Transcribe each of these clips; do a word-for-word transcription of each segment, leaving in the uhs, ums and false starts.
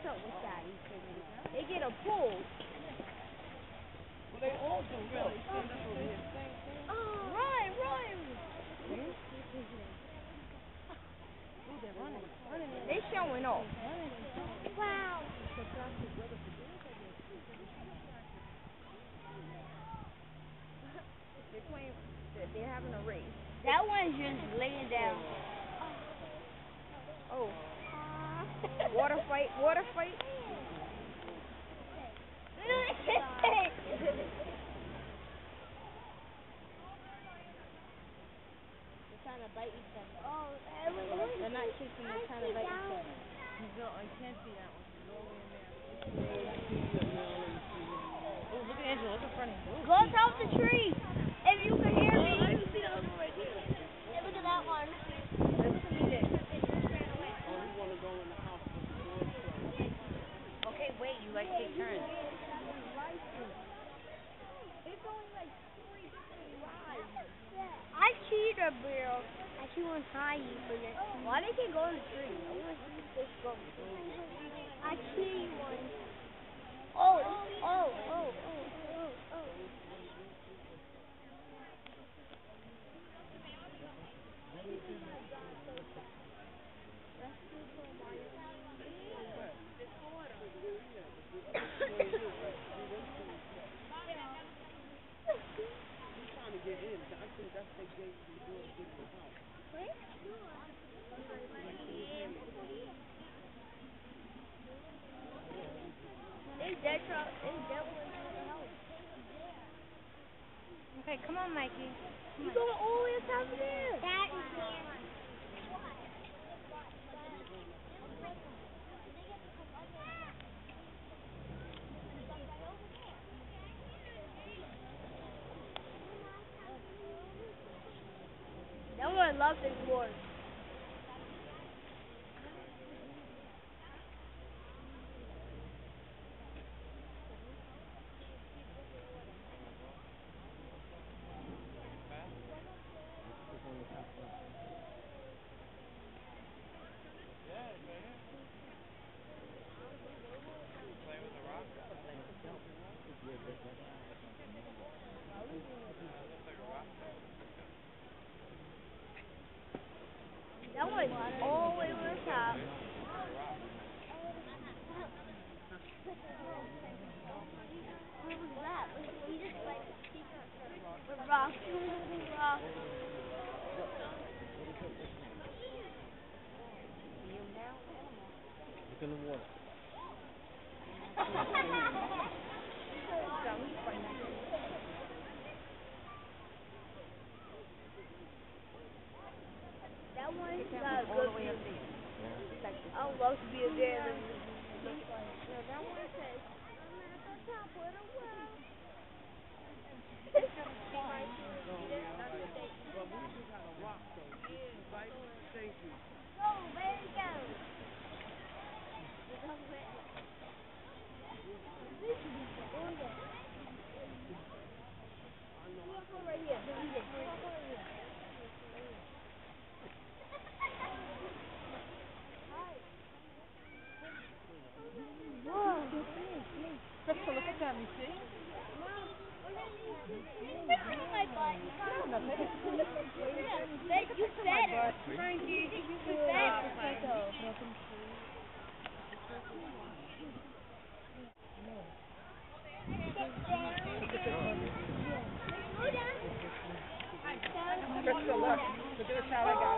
up with that? They get a pull. Well, they all do, really. Stand up over here. Stand, stand. Oh. Run, run. Hmm? Ooh, they're running. Running. They showing off. Wow. They're playing. They're having a race. That one's just laying down. Oh. Water fight. Water fight. They're trying to bite each other. Oh, they're not kissing. They're trying to bite each other. No, I can't see that one. She's all the way in there. Oh, look at Angela. Look in front of you. Go down the tree. If you can hear me. Let me see the other one right there. Yeah, look at that one. Let's see it. Oh, you want to go in the house with the doors closed. Okay, wait. You like take turns. It's only like three different rides. I cheat a girl. I cheat one high for your tree. Why they can go in the tree? I want to just go. I cheat one. Oh, oh, oh, oh, oh, oh. Get in. I think that's the gate to the door to get in the house. Wait? They dead truck. They dead ones in the house. Okay, come on, Mikey. You going all the way up top of there? That is that one loves this board. That one's all the way to the top. What was that? He just like with rock. Rock. Look in the water. That one's got a good view. Like, I would love to be a there. No, that one says, I'm at the top of the world. Well, we just had a rock, though. Right? Thank you. Go, baby, go. Right here. Crystal, look at them, you see? My butt. You fed her. Frankie, you fed her. Crystal, look. Look at the shot I got.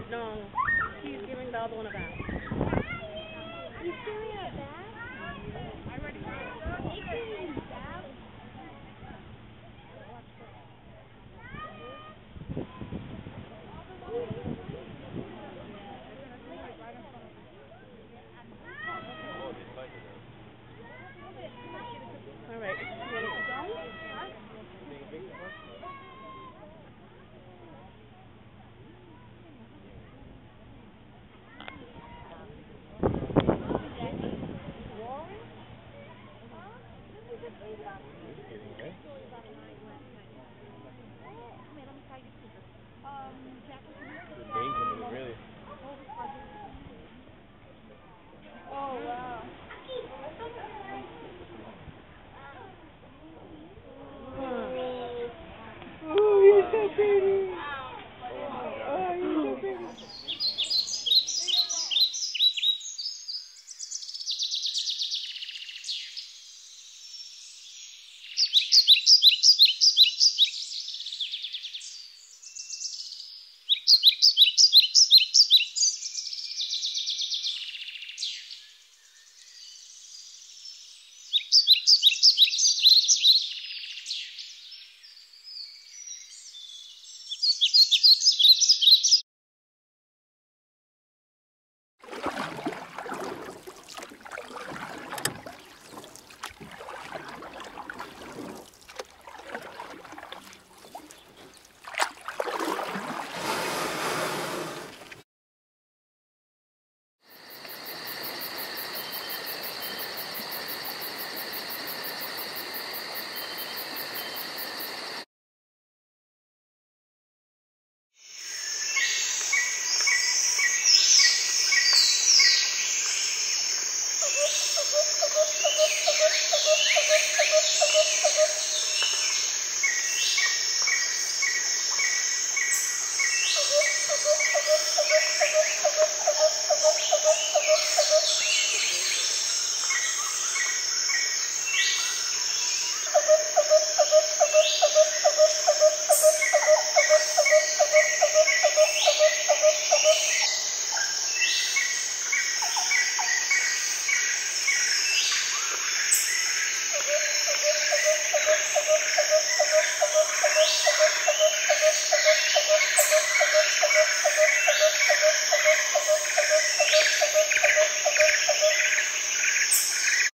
No, he's giving the other one a bath. He's doing a bath? I already did. He's doing a bath? All right. You want to go? Really? Oh, wow. Oh, you're so pretty.